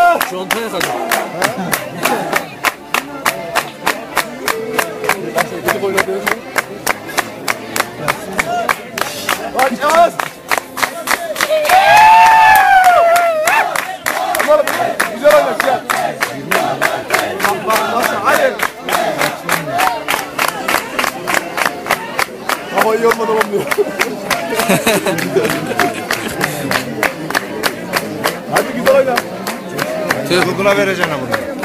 Contaya kadar. Kaçamaz. Güzel oyna güzel. Nasıl? Hayır. Hava iyi olmadan olmuyor. Hadi güzel oyna. Google'a vereceksin bunu.